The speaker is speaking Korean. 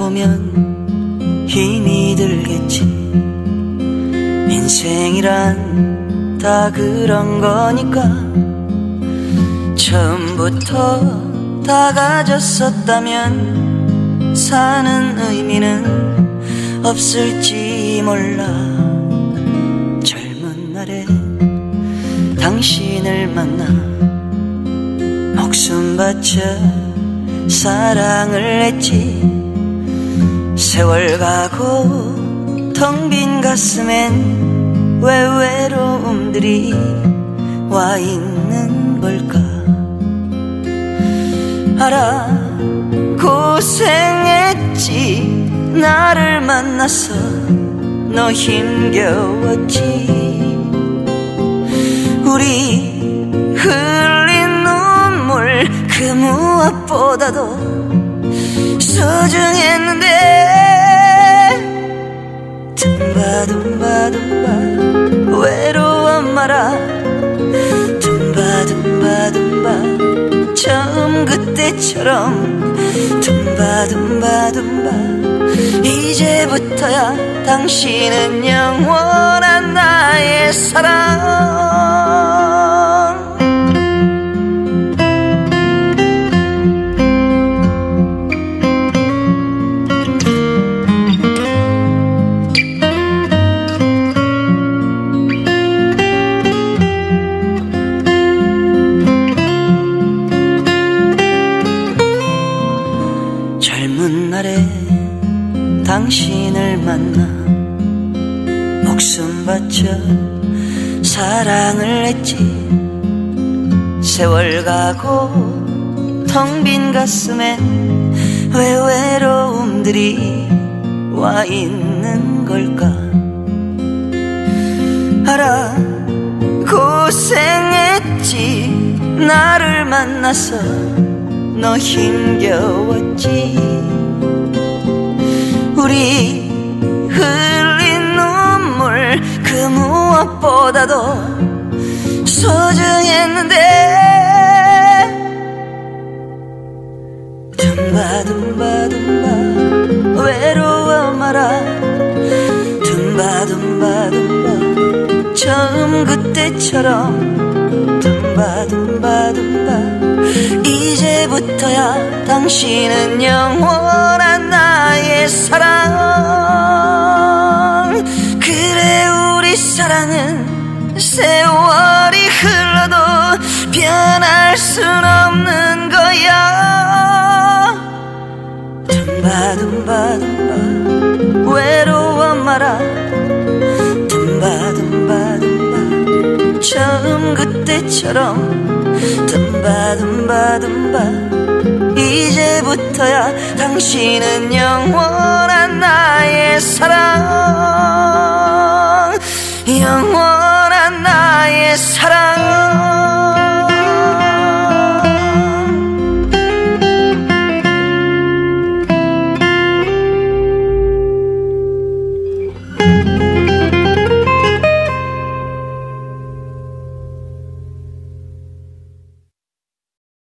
보면 힘이 들겠지. 인생이란 다 그런 거니까. 처음부터 다 가졌었다면 사는 의미는 없을지 몰라. 젊은 날에 당신을 만나 목숨 바쳐 사랑을 했지. 세월 가고 텅 빈 가슴엔 왜 외로움들이 와 있는 걸까. 알아, 고생했지. 나를 만나서 너 힘겨웠지. 우리 흘린 눈물 그 무엇보다도 소중했는데. 둠바둠바둠바 외로워 말아. 둠바둠바둠바 처음 그때처럼. 둠바둠바둠바 이제부터야 당신은 영원한 나의 사랑. 젊은 날에 당신을 만나 목숨 바쳐 사랑을 했지. 세월 가고 텅 빈 가슴엔 왜 외로움들이 와 있는 걸까. 알아, 고생했지. 나를 만나서 너 힘겨웠지. 우리 흘린 눈물 그 무엇보다도 소중했는데. 둠바둠바둠바 외로워 말아. 둠바둠바둠바 처음 그때처럼. 둠바둠바둠바 이제부터야 당신은 영원한 나의 사랑. 그래, 우리 사랑은 세월이 흘러도 변할 순 없는 거야. 둠바둠바둠바 외로워 말아. 둠바둠바둠바 처음 그때처럼. 둠바둠바둠바 이제부터야 당신은 영원한 나의 사랑. 영원한 나의 사랑.